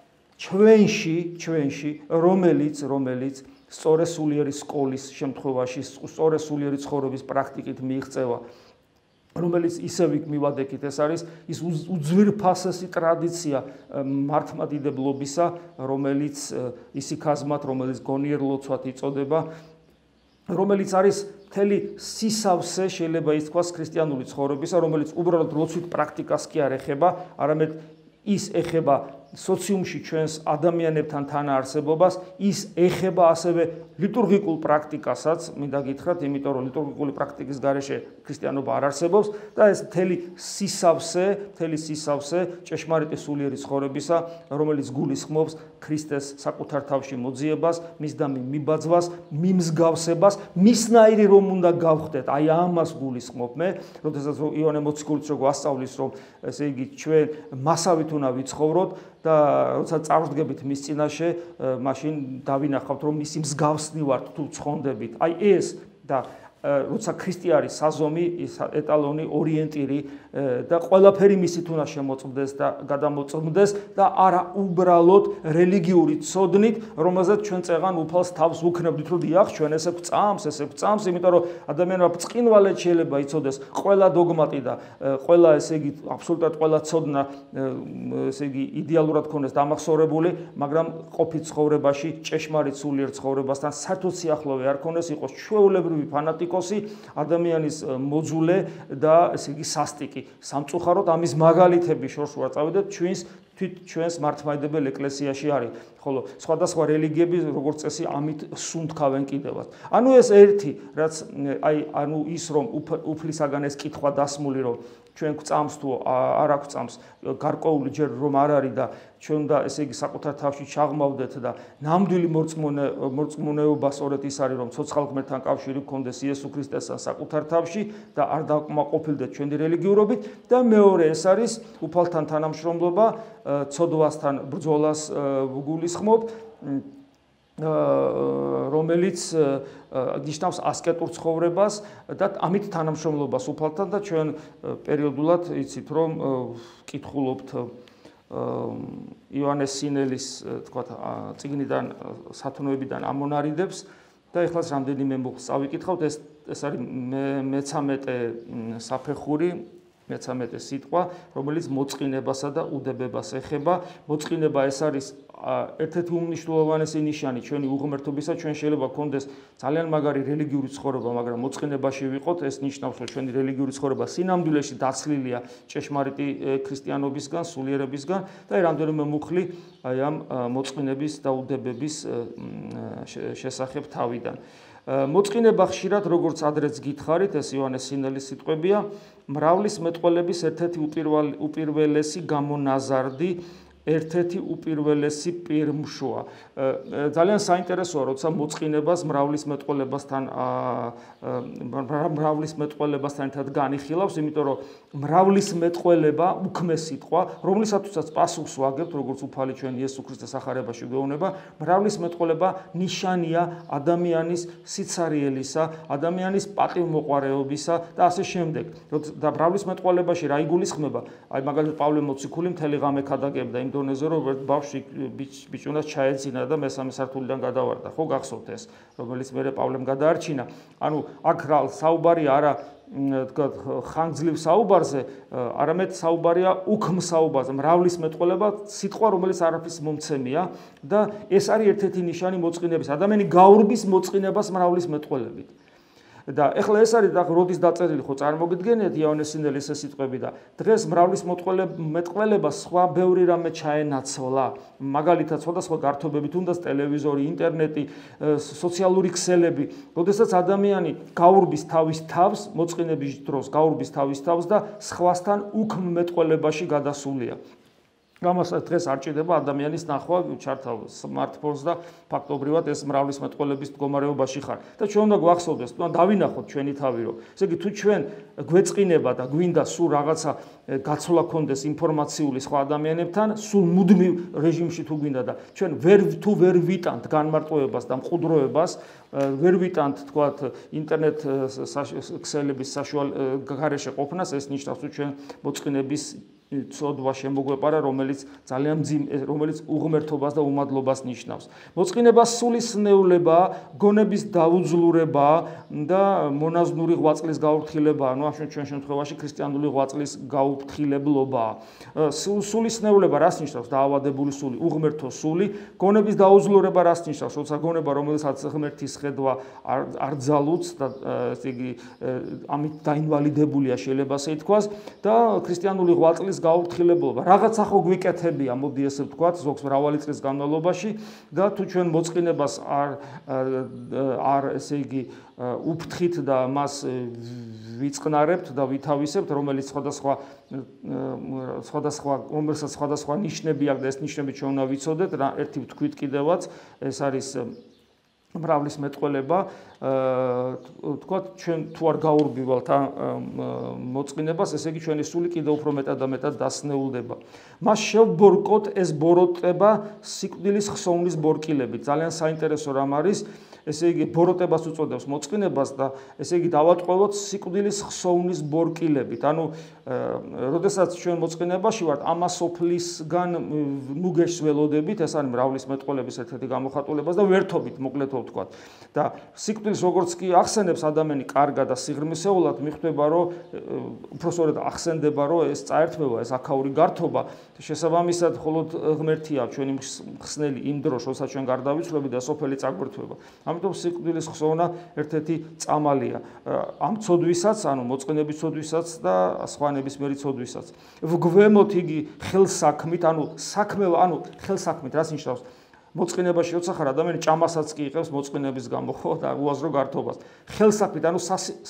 ჩვენში, ჩვენში, რომელიც, რომელიც სწორე სულიერი სკოლის შემთხვევაში, სწორე სულიერი ცხოვრების პრაქტიკით მიიღწევა, რომელიც ისევ იქ მივადექით, ეს არის ის უძვირფასესი ტრადიცია მართლმადიდებლობისა, რომელიც ისიქაზმად, რომელიც გონიერ ლოცვად იწოდება, რომელიც არის მთელი სისავსე, შეიძლება ითქვას, ქრისტიანული ცხოვრებისა, რომელიც უბრალოდ ლოცვით პრაქტიკას კი არ ეხება, არამედ ის ეხება სოციუმში ჩვენს ადამიანებთან თანაარსებობას, ის ეხება ასევე ლიტურგიკულ პრაქტიკასაც, მინდა გითხრათ, იმიტომ რომ ლიტურგიკული პრაქტიკის გარეშე ქრისტიანობა არ არსებობს და ეს მთელი სისავსე, მთელი სისავსე ჭეშმარიტი სულიერი ცხოვრებისა, რომელიც გულისხმობს ქრისტეს საკუთარ თავში მოძიებას, მისდამი მიბაძვას, მიმსგავსებას, მისნაირი რომ უნდა გავხდეთ, აი ამას გულისხმობ მე, როდესაც იოანე მოციქულიც რო გვასწავლის, რომ ესე იგი ჩვენ მასავით უნდა ვიცხოვროთ და როცა წავსდგებით მის წინაშე, მაშინ დავინახავთ, რომ მისი მსგავსნი ვართ თუ ცხონდებით. აი ეს და როცა ქრისტე არის საზომი, ეტალონი, ორიენტირი და ყველაფერი მისით უნდა შემოწმდეს და გადამოწმდეს და არა უბრალოდ რელიგიური ცოდნით, რომელზეც ჩვენ წეღან უფალს თავს ვუქნებდით, რომ დიახ, ჩვენ ესე გვწამს, ესე გვწამს, იმიტომ რომ ადამიანმა ბრწყინვალედ შეიძლება იცოდეს ყველა დოგმატი და ყველა ესე იგი აბსოლუტურად ყველა ცოდნა ესე იგი იდეალურად ქონდეს დამახსოვრებული, მაგრამ ყოფით ცხოვრებაში ჭეშმარიტ სულიერ ცხოვრებასთან საერთოდ სიახლოვე არ ქონდეს, იყოს ჩვეულებრივი ფანატიკოსი, ადამიანის მოძულე და ესე იგი სასტიკი. სამწუხაროდ ამის მაგალითები შორს ვარ წავიდეთ ჩვენს თვით ჩვენს მართლმადიდებელ ეკლესიაში არის, ხოლო სხვადასხვა რელიგიები როგორც წესი ამით სუნთქავენ კიდევაც. ანუ ეს ერთი, რაც აი ანუ ის რომ უფლისაგან ეს კითხვა დასმული, რომ ჩვენ გვწამს თუ არ გვწამს, გარკვეული ჯერ რომ არ არის და ჩვენ უნდა ესე იგი საკუთარ თავში ჩაღმავდეთ და ნამდვილი მორწმუნეობა სწორედ ის არის, რომ ცოცხალ ღმერთთან კავშირი გქონდეს იესო ქრისტესთან საკუთარ თავში და არ დავკმაყოფილდეთ ჩვენი რელიგიურობით და მეორე ეს არის უფალთან თანამშრომლობა, ცოდვასთან ბრძოლას ვგულისხმობ, რომელიც ნიშნავს ასკეტურ ცხოვრებას და ამით თანამშრომლობას უფალთან და ჩვენ პერიოდულად იცით რომ კითხულობთ იოანეს სინელის თქვათ წიგნიდან სათნოებიდან ამონარიდებს და ეხლაც რამდენიმე მოხს წავიკითხავთ, ეს ეს არის მეცამეტე საფეხური, მეცამეტე სიტყვა, რომელიც მოწყინებასა და უდებებას ეხება. მოწყინება ეს არის ერთ-ერთი უმნიშვნელოვანესი ნიშანი ჩვენი უღმერთობისა, ჩვენ შეიძლება გქონდეს ძალიან მაგარი რელიგიური ცხოვრება, მაგრამ მოწყინებაში ვიყოთ, ეს ნიშნავს, რომ ჩვენი რელიგიური ცხოვრება სინამდვილეში დაცლილია ჭეშმარიტი ქრისტიანობისგან, სულიერებისგან და აი რამდენიმე მუხლი აი ამ მოწყინების და უდებების შესახებ თავიდან. მოწყინება ხშირად, როგორც ადრეც გითხარით, ეს იოანეს სინელის სიტყვებია, მრავლის მეტყველების ერთ-ერთი უპირველესი გამონაზარდი, ერთ-ერთი უპირველესი პირმშოა. ძალიან საინტერესოა, როცა მოწყინებას მრავლის მეტყველებასთან მრავლის მეტყველებასთან ერთად განიხილავს, იმიტომ რომ მრავლის მეტყველება უქმე სიტყვა, რომლისათვისაც პასუხს ვაგებთ, როგორც უფალი ჩვენ იესო ქრისტეს ახარებაში გვეუბნება, მრავლის მეტყველება ნიშანია ადამიანის სიცარიელისა, ადამიანის პატივმოყვარეობისა და ასე შემდეგ. და მრავლის მეტყველებაში რა იგულისხმება? აი მაგალითად პავლე მოციქული მთელი ღამე ქადაგებდა იმ დონეზე, რომ ერთ ბავშვი ბიჭუნას ჩაეძინა და მესამე სართულიდან გადავარდა. ხო გახსოვთ ეს, რომელიც მერე პავლემ გადაარჩინა. ანუ აქ რა საუბარია არა თქვა ხანგრძლივ საუბარზე, არამედ საუბარია უქმ საუბარზე, მრავლის მეტყველება, სიტყვა, რომელიც არაფრის მომცემია და ეს არის ერთ-ერთი ნიშანი მოწყინების. ადამიანი გაურბის მოწყინებას მრავლის მეტყველებით. და ეხლა ეს არის და როდის დაწერილი ხო წარმოგიდგენიათ იოანეს სინელის ეს სიტყვები და დღეს მრავლის მეტყველება სხვა ბევრი რამე ჩაენაცვლა, მაგალითად სხვადასხვა გართობებით, თუნდაც ტელევიზორი, ინტერნეტი, სოციალური ქსელები, როდესაც ადამიანი გაურბის თავის თავს, მოწყინების დროს გაურბის თავის თავს და სხვასთან უქმ მეტყველებაში გადასულია. ამას დღეს არ ჭირდება ადამიანის ნახვა ჩართავ smartphones და ფაქტობრივად ეს მრავლის მეტყველების მდგომარეობაში ხარ. და ჩვენ უნდა გვახსოვდეს, თუნდაც დავინახოთ ჩვენი თავი, რომ ესე იგი თუ ჩვენ გვეწყინება და გვინდა სულ რაღაცა გაცვლა ქონდეს ინფორმაციული სხვა ადამიანებთან, სულ მუდმივ რეჟიმში თუ გვინდა და ჩვენ ვერ თუ ვერ ვიტანთ განმარტოებას და მყუდროებას, ვერ ვიტანთ თქვათ ინტერნეტ ქსელების საშუალო გარეშე ყოფნას, ეს ნიშნავს თუ ჩვენ მოწყინების ცოდვა შემოგვეპარა, რომელიც ძალიან რომელიც უღმერთობას და უმადლობას ნიშნავს. მოწყინება სულისნეულება, გონების დაუძლურება და მონაზვნური ღვაწლის გაუფრთხილება, ანუ ამ ჩვენ შემთხვევაში ქრისტიანული ღვაწლის გაუფრთხილებლობა. სულისნეულება რას ნიშნავს? დაავადებული სული, უღმერთო სული, გონების დაუძლურება რას ნიშნავს? როცა გონება, რომელსაც ღმერთის ხედვა არ ძალუց და ესე იგი ამით დაინვალიდებულია შეიძლება ასე ითქვას და ქრისტიანული ღვაწლის გაუფრთხილებლობა. რაღაცა ხო გვიკეთებია, მოდი ესე ვთქვათ, ზოგს მრავალი წლის განმავლობაში და თუ ჩვენ მოწყინებას არ არ ესე იგი უფრთხით და მას ვიწყნარებთ და ვითავისებთ, რომელიც სხვადასხვა სხვადასხვა რომელსაც სხვადასხვა ნიშნები აქვს და ეს ნიშნები ჩვენ უნდა ვიცოდეთ, ერთი ვთქვით კიდევაც, ეს არის მრავლის მეტყველება, თქვათ, ჩვენ თუ არ გაურბივალთ მოწყინებას, ესე იგი ჩვენი სული კიდევ უფრო მეტად და მეტად დასნეულდება. მას შევბორკოთ ეს ბოროტება სიკვდილის ხსოვნის ბორკილებით. ძალიან საინტერესო რამ არის, ესე იგი ბოროტებას უწოდებს მოწყინებას და ესე იგი დავატყვევოთ სიკვდილის ხსოვნის ბორკილებით. ანუ როდესაც ჩვენ მოწყინებაში ვართ, ამასოფლისგან ნუგეშს ველოდებით, ეს არის მრავლის მეტყველების ერთ-ერთი გამოხატულებას და ვერთობით მოკლედ ვთქვათ. და სიკვდილს როგორც კი ახსენებს ადამიანი კარგად და სიღრმისეულად, მიხვდება, რომ უბრალოდ ახსენდება, რომ ეს წაერთვება, ეს აქაური გართობა, შესაბამისად მხოლოდ ღმერთია ჩვენი მხსნელი იმ დროს, როცა ჩვენ გარდავიცვლებით და სოფელი წაგვერთვება. ამიტომ სიკვდილის ხსოვნა ერთ-ერთი წამალია ამ ცოდვისაც, ანუ მოწყინების ცოდვისაც და სხვა ნებისმიერი ცოდვისაც. გვემოთ იგი ხელსაქმით, ანუ საქმე, ანუ ხელსაქმით რას ნიშნავს? მოწყინებაში როცა ხარ ადამიანი ჭამასაც კი იღებს მოწყინების გამო, ხო, და უაზრო გართობას. ხელსაქმით, ანუ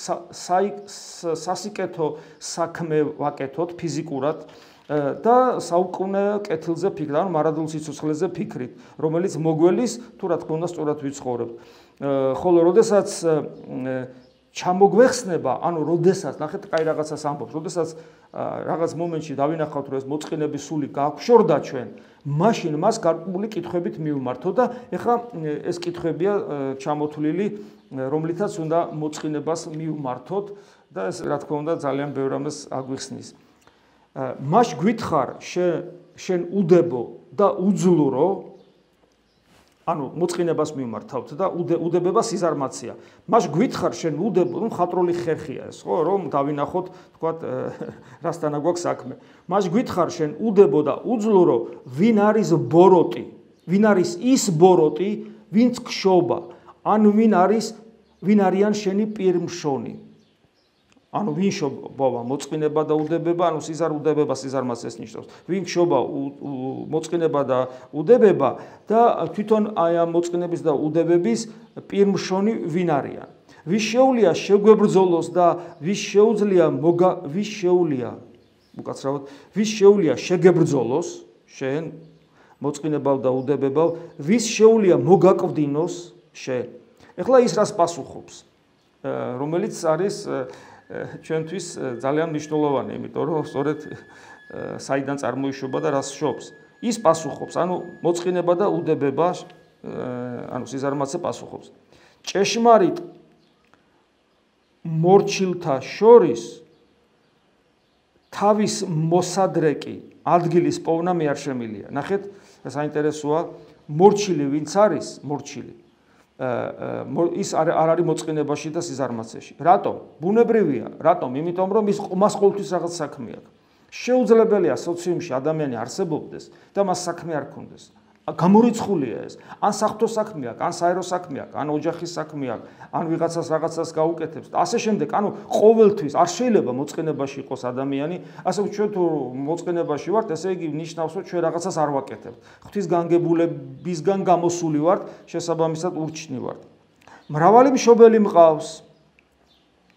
სასიკეთო საქმე ვაკეთოთ ფიზიკურად და საუკუნე კეთილზე ფიქრით, ანუ მარადულ სიცოცხლეზე ფიქრით, რომელიც მოგველის თუ რა თქმა უნდა სწორად ვიცხოვრებთ. ხოლო როდესაც ჩამოგვეხსნება, ანუ როდესაც, ნახეთ, კაი რაღაცას ამბობს, როდესაც რაღაც მომენტში დავინახავთ, რომ ეს მოწყინების სული გაგვშორდა ჩვენ, მაშინ მას გარკვეული კითხვებით მივმართო და ეხლა ეს კითხვებია ჩამოთვლილი, რომლითაც უნდა მოწყინებას მივმართოთ და ეს რა თქმა უნდა ძალიან ბევრ რამეს აგვიხსნის. მას გვითხრ შენ უდებო და უძლურო, ანუ მოწყინებას მივმართავთ და უდებება სიზარმაცია. მას გვითხრ შენ უდებო, რომ ხატრული ხერხია ეს, ხო, რომ დავინახოთ, თქვათ, რასთანა გვაქვს საქმე. მას გვითხრ შენ უდებო და უძლურო, ვინ არის ბოროტი, ვინ არის ის ბოროტი, ვინც გშობა, ან ვინ არის, ვინ არიან შენი პირმშონი. ანუ ვინ შობა მოწყინება და უდებება, ანუ სიზარ უდებება სიზარმაცეს ნიშნავს. ვინ შობა მოწყინება და უდებება და თვითონ აი ამ მოწყინების და უდებების პირმშონი ვინ არიან. ვის შეუძლია შეგვებრძოლოს და ვის შეუძლია მოგა ვის შეუძლია უკაცრავად ვის შეუძლია შეგებრძოლოს შენ მოწყინებავ და უდებებავ, ვის შეუძლია მოგაკვდინოს შენ. ეხლა ის რას პასუხობს, რომელიც არის ჩვენთვის ძალიან მნიშვნელოვანი, იმიტომ რომ სწორედ საიდან წარმოიშობა და რას შობს. ის პასუხობს, ანუ მოწყინება და უდებება, ანუ სიზარმაცე პასუხობს. ჭეშმარიტ მორჩილთა შორის თავის მოსადრეკი ადგილის პოვნა მე არ შემილია. ნახეთ, საინტერესოა, მორჩილი ვინც არის, მორჩილი ის არ არის მოწყინებაში და სიზარმაცეში. რატომ? ბუნებრივია. რატომ? იმიტომ რომ ის მას ყოველთვის რაღაც საქმე აქვს. შეუძლებელია სოციუმში ადამიანი არსებობდეს და მას საქმე არ ქონდეს. გამორიცხულია ეს. ან საღვთო საქმე აქვს, ან საერო საქმე აქვს, ან ოჯახის საქმე აქვს, ან ვიღაცას რაღაცას გაუკეთებს და ასე შემდეგ. ანუ ყოველთვის არ შეიძლება მოწყინებაში იყოს ადამიანი, ასე ჩვენ თუ მოწყინებაში ვართ, ესე იგი ნიშნავს, რომ ჩვენ რაღაცას არ ვაკეთებთ. ღვთისგანგებულებისგან გამოსული ვართ, შესაბამისად ურჩნი ვართ. მრავალი მშობელი მყავს,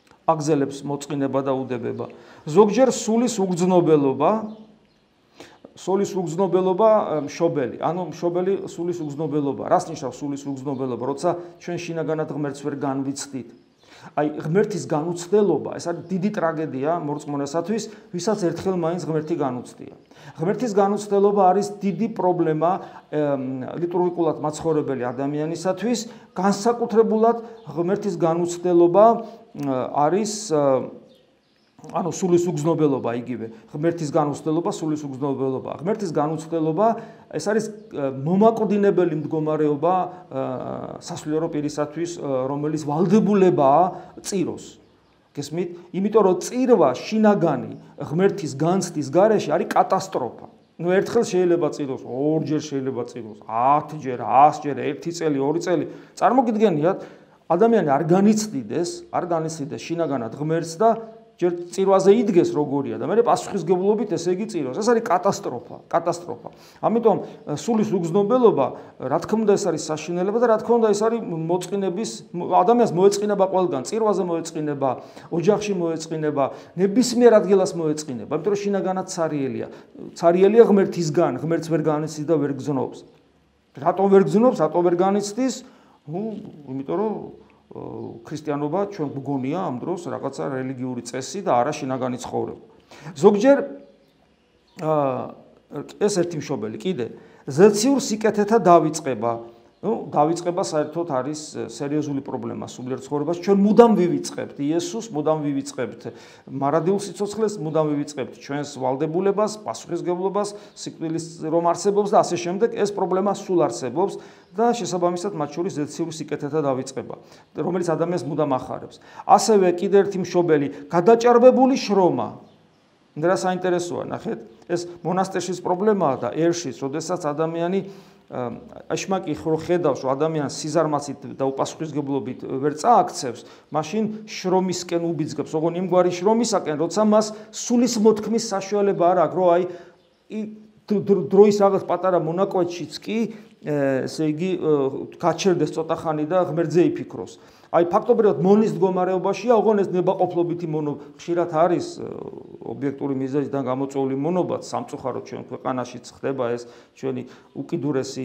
აგზელებს მოწყინება და უდებება. ზოგჯერ სულის უგრძნობელობა სულის უგზნობელობა მშობელი, ანუ მშობელი სულის უგზნობელობა. რას ნიშნავს სულის უგზნობელობა? როცა ჩვენ შინაგანად ღმერთს ვერ განვიცდით. აი ღმერთის განუცდელობა, ეს არის დიდი ტრაგედია მორწმუნესათვის, ვისაც ერთხელ მაინც ღმერთი განუცდია. ღმერთის განუცდელობა არის დიდი პრობლემა ლიტურგიკულად მაცხოვრებელი ადამიანისათვის, განსაკუთრებულად ღმერთის განუცდელობა არის ანუ სულის უგზნობელობა იგივე ღმერთის განუცდელობა სულის უგზნობელობა ღმერთის განუცდელობა ეს არის მომაკვდინებელი მდგომარეობა სასულიერო პირისათვის რომელიც ვალდებულებაა წიროს გესმით იმიტომ რომ წირვა შინაგანი ღმერთის განცდის გარეშე არის კატასტროფა ну ერთხელ შეიძლება წიროს ორჯერ შეიძლება წიროს ათჯერ ასჯერ ერთი წელი ორი წელი წარმოგიდგენიათ ადამიანი არ განიცდიდეს არ განიცდიდეს შინაგანად ღმერთს და ჯერ წირვაზე იდგეს როგორია და მე პასუხისგებლობით ესე იგი წიროს. ეს არის კატასტროფა, კატასტროფა. ამიტომ სულის უგზნობელობა, რა თქმა უნდა, ეს არის საშინელება და რა თქმა უნდა, ეს არის მოწყინების ადამიანს მოეწყინება ყველგან, წირვაზე მოეწყინება, ოჯახში მოეწყინება, ნებისმიერ ადგილას მოეწყინება, იმიტომ რომ შინაგანად ცარიელია. ცარიელია ღმერთისგან, ღმერთს ვერ განიცდის და ვერ გზნობს. რატო ვერ გზნობს, რატო ვერ განიცდის? ნუ, იმიტომ რომ ქრისტიანობა ჩვენ გგონია ამ დროს რაღაცა რელიგიური წესი და არა შინაგანი ცხოვრება. ზოგჯერ ეს ერთი მშობელი კიდე ზეციურ სიკეთეთა დავიწყება. ну დავიწყება საერთოდ არის სერიოზული პრობლემა სულიერ ცხოვრებას. ჩვენ მუდამ ვივიწყებთ იესოს, მუდამ ვივიწყებთ მარადილ სიცოცხლეს, მუდამ ვივიწყებთ ჩვენს ვალდებულებას, პასუხისგებლობას, სიკვდილის რომ არსებობს და ასე შემდეგ. ეს პრობლემა სულ არსებობს და შესაბამისად მათ შორის ზეციური სიკეთეთა დავიწყება, რომელიც ადამიანს მუდამ ახარებს. ასევე კიდე ერთი მშობელი გადაჭარბებული შრომა. რა საინტერესოა, ნახეთ, ეს მონასტერშის პრობლემაა და ერშიც, როდესაც ადამიანი აშმაკი ხო ხედავს, რომ ადამიანს სიზარმაცით და უპასუხისგებლობით ვერ წააქცევს, მაშინ შრომისკენ უბიძგებს, ოღონ იმგვარი შრომისაკენ, როცა მას სულის მოთქმის საშუალება არ აქვს, რომ აი დროის რაღაც პატარა მონაკვეთშიც კი ესე იგი გაჩერდეს ცოტა ხანი და ღმერთზე იფიქროს. აი ფაქტობრივად მონის მდგომარეობაშია, ოღონ ეს ნებაყოფლობითი მონო ხშირად არის ობიექტური მიზეზიდან გამოწვეული მონობაც სამწუხაროდ ჩვენ ქვეყანაშიც ხდება ეს ჩვენი უკიდურესი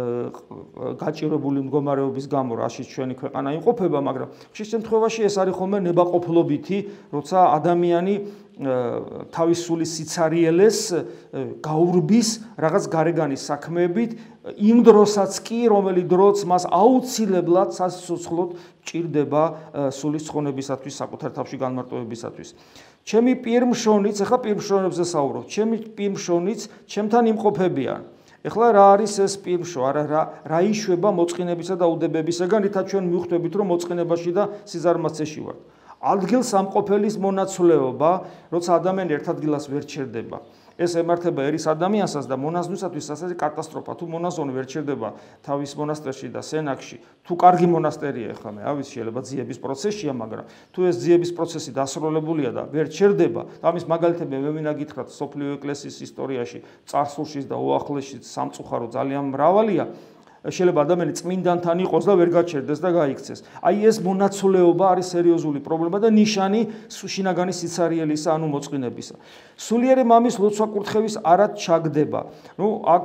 გაჭირებული მდგომარეობის გამო, რაშიც ჩვენი ქვეყანა იმყოფება, მაგრამ ხშირ შემთხვევაში ეს არის ხოლმე ნებაყოფლობითი, როცა ადამიანი თავის სულის სიცარიელეს გაურბის რაღაც გარეგანის საქმეებით იმ დროსაც კი რომელი დროც მას აუცილებლად სასიცოცხლოდ ჭირდება სულის ცხონებისათვის საკუთარ თავში განმარტოებისათვის. ჩემი პირმშონიც, ახლა პირმშონებზე საუბრობ, ჩემი პირმშონიც ჩემთან იმყოფებიან. ეხლა რა არის ეს პირმშო, არა რა რა იშვება მოწყინებისა და უდებებისაგან, რითაც ჩვენ მივხვდებით, რომ მოწყინებაში და სიზარმაცეში ვართ. ადგილსამყოფელის მონაცვლეობა, როცა ადამიანი ერთ ადგილას ვერ ჩერდება. ეს ემართება ერის ადამიანსაც და მონაზვნისათვის ასე კატასტროფა. თუ მონაზონი ვერ ჩერდება თავის მონასტერში და სენაკში, თუ კარგი მონასტერია ახლა მე ავის შეიძლება ძიების პროცესია, მაგრამ თუ ეს ძიების პროცესი დასრულებულია და ვერ ჩერდება, ამის მაგალითები მე მინდა გითხრათ სოფლიო ეკლესიის ისტორიაში, წარსულშიც და უახლესშიც სამწუხარო ძალიან მრავალია. შეიძლება ადამიანი წმინდანთან იყოს და ვერ გაჩერდეს და გაიქცეს. აი ეს მონაცვლეობა არის სერიოზული პრობლემა და ნიშანი შინაგანი სიცარიელისა, ანუ მოწყინებისა. სულიერი მამის ლოცვა კურთხევის არად ჩაგდება. ნუ აქ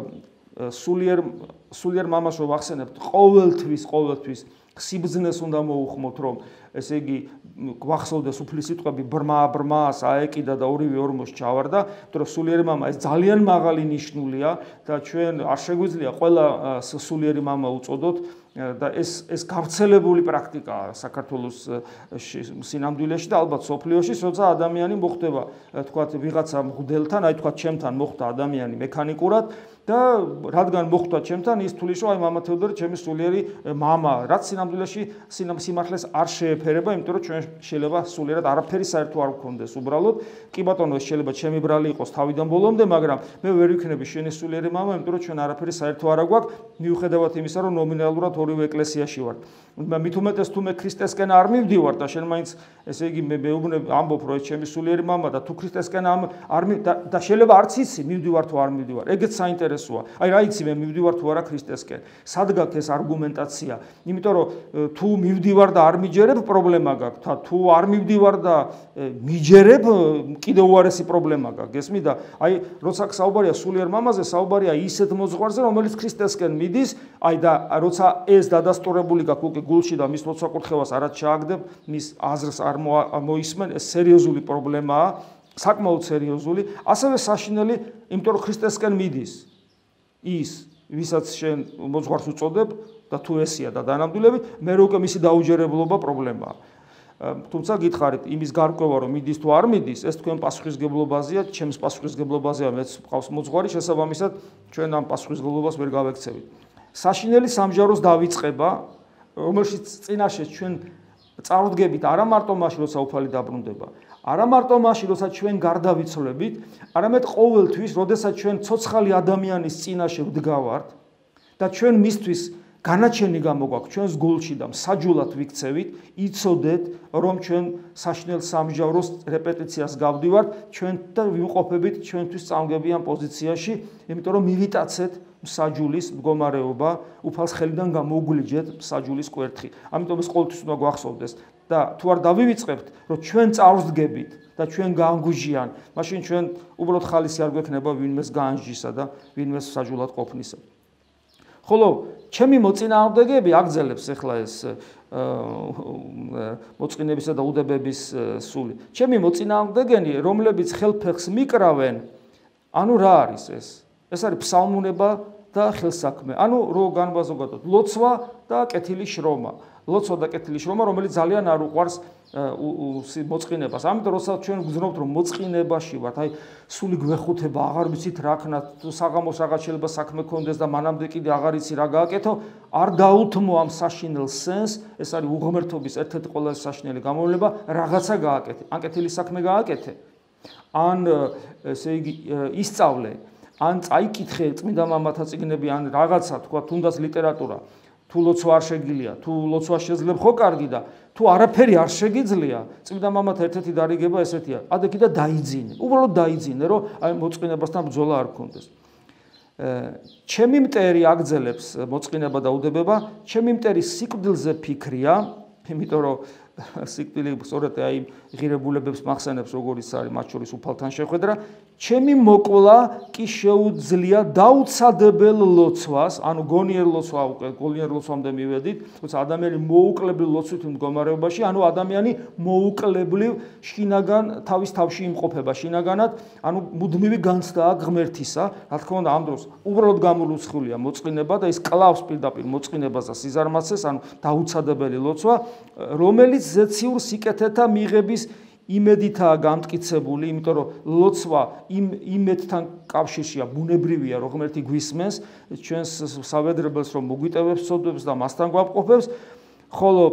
სულიერ სულიერ მამას რო ვახსენებთ, ყოველთვის, ყოველთვის სიბძნეს უნდა მოუხმოთ, რომ ესე იგი გვახსოვდეს უფლის სიტყვები ბრმა ბრმა საეკიდა და ორივე ორმოს ჩავარდა, იმიტომ რომ სულიერი მამა ეს ძალიან მაღალი ნიშნულია და ჩვენ არ შეგვიძლია ყველა სულიერი მამა უწოდოთ და ეს ეს გავრცელებული პრაქტიკაა საქართველოს სინამდვილეში და ალბათ სოფლიოში, როცა ადამიანი მოხდება, თქვათ ვიღაცა მღვდელთან, აი თქვათ ჩემთან მოხდა ადამიანი მექანიკურად და რადგან მოხდა ჩემთან, ის თulis რომ აი მამა თეოდორი ჩემი სულიერი მამა, რაც სინამდვილეში სიმართლეს არ შეეფერება, იმიტომ რომ ჩვენ შეიძლება სულიერად არაფერი საერთო არ გქონდეს უბრალოდ. კი ბატონო, ეს შეიძლება ჩემი ბრალი იყოს თავიდან ბოლომდე, მაგრამ მე ვერ ვიქნები შენი სულიერი მამა, იმიტომ რომ ჩვენ არაფერი საერთო არ აგვაქვს, მიუხედავად იმისა, რომ ნომინალურად ორივე ეკლესიაში ვარ. მით უმეტეს თუ მე ქრისტესკენ არ მივდივარ და შენ მაინც ესე იგი მე მეუბნებ ამბობ რომ ეს ჩემი სულიერი მამა და თუ ქრისტესკენ არ და შეიძლება არც იცი მივდივარ თუ არ მივდივარ. ეგეც საინტერესოა საინტერესოა. აი რა იცი მე მივდივარ თუ არა ქრისტესკენ. სად გაქვს ეს არგუმენტაცია? იმიტომ რომ თუ მივდივარ და არ მიჯერებ, პრობლემა გაქვს. თუ არ მივდივარ და მიჯერებ, კიდევ უარესი პრობლემა გაქვს. გესმით და აი როცა საუბარია სულიერ მამაზე, საუბარია ისეთ მოძღვარზე, რომელიც ქრისტესკენ მიდის, აი და როცა ეს დადასტურებული გაქვს უკვე გულში და მის ლოცვა-კურთხევას არაც ჩააგდებ, მის აზრს არ მოისმენ, ეს სერიოზული პრობლემაა, საკმაოდ სერიოზული. ასევე საშინელი, იმიტომ რომ ქრისტესკენ მიდის ის, ვისაც შენ მოძღვარს უწოდებ და თუ ესია და დანამდვილებით, მე უკვე მისი დაუჯერებლობა პრობლემაა. თუმცა გითხარით, იმის გარკვევა რომ მიდის თუ არ მიდის, ეს თქვენ პასუხისგებლობაზეა, ჩემს პასუხისგებლობაზეა, მეც ყავს მოძღვარი, შესაბამისად ჩვენ ამ პასუხისგებლობას ვერ გავექცევით. საშინელი სამჟაროს დავიწყება, რომელშიც წინაშე ჩვენ წარუდგებით არა მარტო მაშინ, როცა უფალი დაბრუნდება, არა მარტო მაშინ, როცა ჩვენ გარდავიცვლებით, არამედ ყოველთვის, როდესაც ჩვენ ცოცხალი ადამიანის წინაშე ვდგავართ და ჩვენ მისთვის განაჩენი გამოგვაქვს ჩვენს გულში და მსაჯულად ვიქცევით, იცოდეთ, რომ ჩვენ საშინელ სამჟავროს რეპეტიციას გავდივართ, ჩვენ და ვიმყოფებით ჩვენთვის წამგებიან პოზიციაში, იმიტომ რომ მივიტაცეთ მსაჯულის მდგომარეობა, უფალს ხელიდან გამოუგლიჯეთ მსაჯულის კვერთხი. ამიტომ ეს ყოველთვის უნდა გვახსოვდეს და თუ არ დავივიწყებთ, რომ ჩვენ წარვსდგებით და ჩვენ გაანგუჟიან, მაშინ ჩვენ უბრალოდ ხალისი არ გვექნება ვინმეს გაანჯისა და ვინმეს მსაჯულად ყოფნისა. ხოლო ჩემი მოწინააღმდეგეები აგზელებს ახლა ეს მოწყინებისა და უდებების სული. ჩემი მოწინააღმდეგენი, რომლებიც ხელფეხს მიკრავენ, ანუ რა არის ეს? ეს არის ფსალმუნება და ხელსაქმე. ანუ რო განვაზოგადოთ, ლოცვა და კეთილი შრომა. ლოცვა და კეთილი შრომა, რომელიც ძალიან არ უყვარს მოწყინებას. ამიტომ როცა ჩვენ გძნობთ, რომ მოწყინებაში ვართ, აი სული გვეხუთება, აღარ ვიცით რა ქნათ, საღამოს რაღაც შეიძლება საქმე გქონდეს და მანამდე კიდე აღარ იცი რა გააკეთო, არ დაუთმო ამ საშინელ სენს, ეს არის უღმერთობის ერთ-ერთი ყველაზე საშინელი გამოვლენა, რაღაცა გააკეთე. ან კეთილი საქმე გააკეთე, ან ესე იგი ისწავლე, ან წაიკითხე წმინდა მამათა წიგნები, ან რაღაცა თქვა, თუნდაც ლიტერატურა. თუ ლოცვა არ შეგიძლია, თუ ლოცვა შეძლებ ხო კარგი და თუ არაფერი არ შეგიძლია, წმინდა მამათა ერთ-ერთი დარიგება ესეთია, ადექი და დაიძინე. უბრალოდ დაიძინე, რომ აი მოწყინებასთან ბრძოლა არ გქონდეს. ჩემი მტერი აგზელებს მოწყინება და უდებება, ჩემი მტერი სიკვდილზე ფიქრია, იმიტომ რომ სიკვდილი სწორედ აი ღირებულებებს მახსენებს, როგორიც არის მათ შორის უფალთან შეხვედრა, ჩემი მოკლა კი შეუძლია დაუცადებელ ლოცვას, ანუ გონიერ ლოცვა უკვე გონიერ ლოცვამდე მივედით, თუმცა ადამიანი მოუკლებლივ ლოცვით მდგომარეობაში, ანუ ადამიანი მოუკლებლივ შინაგან თავის თავში იმყოფება შინაგანად, ანუ მუდმივი განცდაა ღმერთისა, რა თქმა უნდა ამ დროს უბრალოდ გამოლუცხულია მოწყინება და ის კლავს პირდაპირ მოწყინებას და სიზარმაცეს, ანუ დაუცადებელი ლოცვა, რომელიც ზეციურ სიკეთეთა მიღების იმედითაა გამტკიცებული, იმიტომ რომ ლოცვა იმ იმედთან კავშირშია, ბუნებრივია, რომ ღმერთი გვისმენს, ჩვენს სავედრებელს რომ მოგვიტევებს ცოდვებს და მასთან გვამყოფებს, ხოლო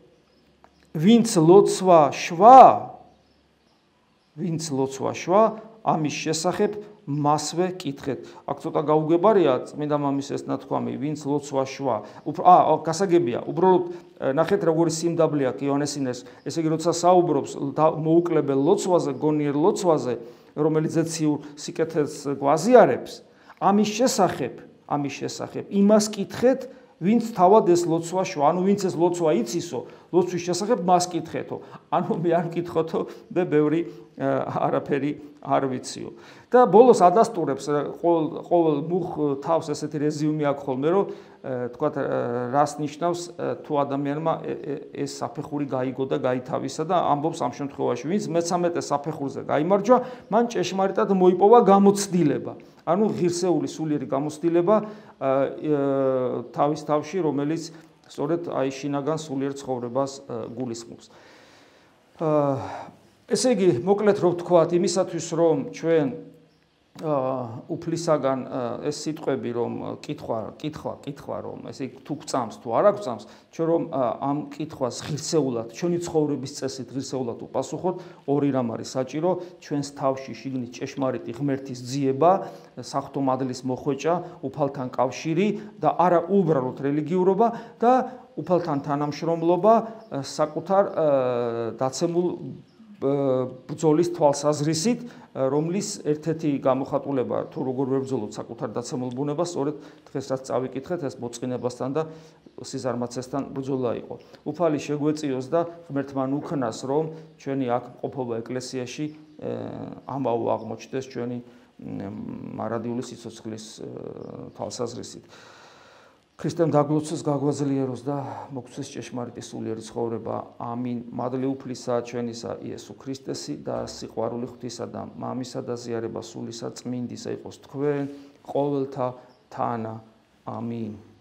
ვინც ლოცვა შვა, ვინც ლოცვა შვა, ამის შესახებ მასვე კითხეთ. აქ ცოტა გაუგებარია წმინდა მამის ეს ნათქვამი, ვინც ლოცვა შვა. აა, გასაგებია, უბრალოდ ნახეთ როგორი სიმდაბლე აქვს იოანესინეს, ესე იგი როცა საუბრობს მოუკლებელ ლოცვაზე, გონიერ ლოცვაზე, რომელიც ზეციურ სიკეთეს გვაზიარებს, ამის შესახებ, ამის შესახებ იმას კითხეთ, ვინც თავად ეს ლოცვა შვა, ანუ ვინც ეს ლოცვა იცისო, ლოცვის შესახებ მას კითხეთო. ანუ მე არ მკითხოთო და ბევრი არაფერი არ ვიციო. და ბოლოს ადასტურებს ყოველ მუხ თავს ესეთი რეზიუმი აქვს ხოლმე, რომ თქვათ რას ნიშნავს თუ ადამიანმა ეს საფეხური გაიგო და გაითავისა და ამბობს ამ შემთხვევაში, ვინც მეცამეტე საფეხურზე გაიმარჯვა, მან ჭეშმარიტად მოიპოვა გამოცდილება. ანუ ღირსეული სულიერი გამოცდილება თავის თავში, რომელიც სწორედ აი შინაგან სულიერ ცხოვრებას გულისხმობს. ესე იგი, მოკლედ რომ ვთქვათ, იმისათვის რომ ჩვენ უფლისაგან ეს სიტყვები რომ კითხვა, კითხვა, კითხვა რომ ესე იგი თუ გწამს, თუ არ გწამს, ჩვენ რომ ამ კითხვას ღირსეულად, ჩვენი ცხოვრების წესით ღირსეულად უპასუხოთ, ორი რამ არის საჭირო, ჩვენს თავში შიგნით ჭეშმარიტი ღმერთის ძიება, საღვთო მადლის მოხვეჭა, უფალთან კავშირი და არა უბრალოდ რელიგიურობა და უფალთან თანამშრომლობა საკუთარ დაცემულ ბრძოლის თვალსაზრისით, რომლის ერთ-ერთი გამოხატულება თუ როგორ ვებრძოლოთ საკუთარ დაცემულ ბუნებას, სწორედ დღეს რაც წავიკითხეთ, ეს მოწყინებასთან და სიზარმაცესთან ბრძოლა იყო. უფალი შეგვეწიოს და ღმერთმა უქნას, რომ ჩვენი აქ ყოფობა ეკლესიაში ამაო აღმოჩნდეს ჩვენი მარადიული სიცოცხლის თვალსაზრისით. ქრისტემ დაგლოცოს, გაგვაძლიეროს და მოგცეს ჭეშმარიტი სულიერი ცხოვრება. ამინ. მადლი უფლისა ჩვენისა იესო ქრისტესი და სიყვარული ღვთისა და მამისა და ზიარება სულისა წმინდისა იყოს თქვენ ყოველთა თანა. ამინ.